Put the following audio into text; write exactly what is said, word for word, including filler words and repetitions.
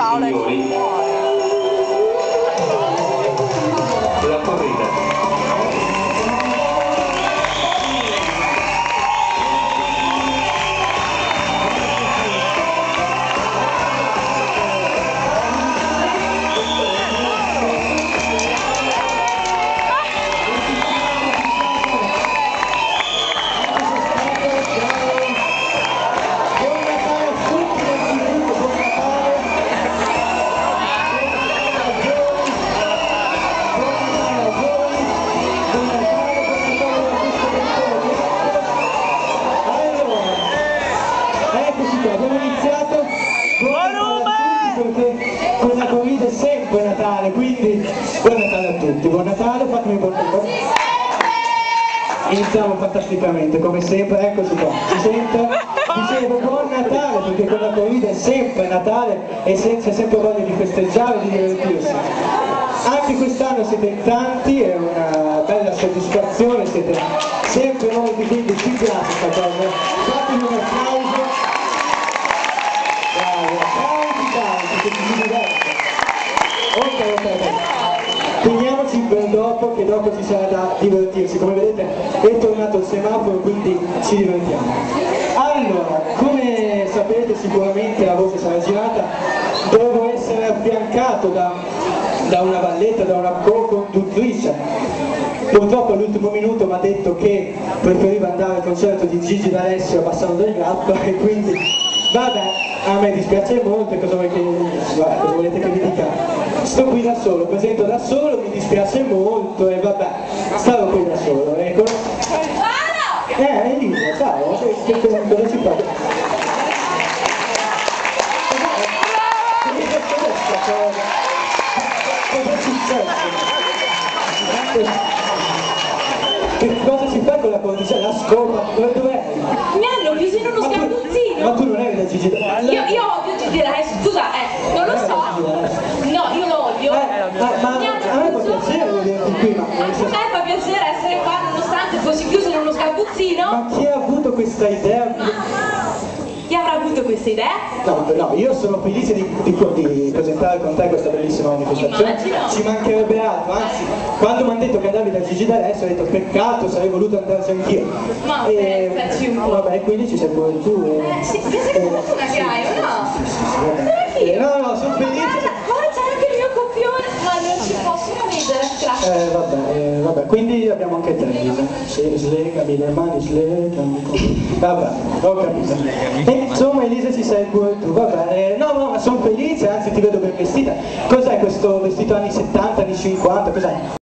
Paola è signori, la corrida. Abbiamo iniziato perché con la Covid è sempre Natale, quindi buon Natale a tutti, buon Natale, fatemi buon Natale. Iniziamo fantasticamente, come sempre, eccoci qua, si sente? Dicevo buon Natale perché con la Covid è sempre Natale e c'è sempre voglia di festeggiare e di divertirsi. Anche quest'anno siete in tanti, è una bella soddisfazione, siete sempre molti, quindi ci piace questa cosa. Fatemi un applauso. Che ci si diverte. Ok, ok, ok. Teniamoci per dopo, che dopo ci sarà da divertirsi. Come vedete è tornato il semaforo, quindi ci divertiamo. Allora, come sapete sicuramente la voce sarà girata, devo essere affiancato da, da una valletta, da una co-conduttrice. Purtroppo all'ultimo minuto mi ha detto che preferiva andare al concerto di Gigi D'Alessio a Bassano del Gatto e quindi vabbè, a me dispiace molto, cosa, vuoi che, vabbè, cosa volete che vi dica? Sto qui da solo, presento da solo, mi dispiace molto e vabbè, stavo qui da solo, ecco. Eh, Elisa, ciao, che, che, cosa ci fa? Cosa è successo? Che cosa si fa con la condizione? La scopa? Dov'è? Mi hanno chiuso in uno sgabuzzino. Ma tu non eri da Gigi D'Alessio? Io, io odio Gigi D'Alessio, scusa, eh, non lo so. No, io lo odio. Eh, ma, ma Mi hanno a me fa chiuso- piacere vederti qui, ma, A me fa piacere essere qua nonostante fossi chiuso in uno sgabuzzino. ma chi ha avuto questa idea? Chi avrà avuto questa idea? No, no, io sono felice di, di, di presentare con te questa bellissima manifestazione. Immagino. Ci mancherebbe altro, anzi, quando mi hanno detto che andavi da Gigi D'Alessio ho detto peccato, sarei voluto andarci anch'io. Ma E, pensaci un po'. vabbè, quindi ci sei pure tu. Eh, sì, pensa che fortuna che hai, o no? Sì, sì, sì, vabbè. Dove io? Eh, no, no, sono felice. Guarda, guarda, c'è anche il mio copione. Ma non ci posso ridere, grazie. Eh, vabbè, eh, vabbè, quindi abbiamo anche te, Elisa. Sì, slegami le mani, slegami. Vabbè, ho capito. E insomma, Elisa, ci sei pure tu, vabbè. Eh, no, no, ma sono felice, anzi ti vedo ben vestita. Cos'è questo vestito anni settanta, anni cinquanta, cos'è?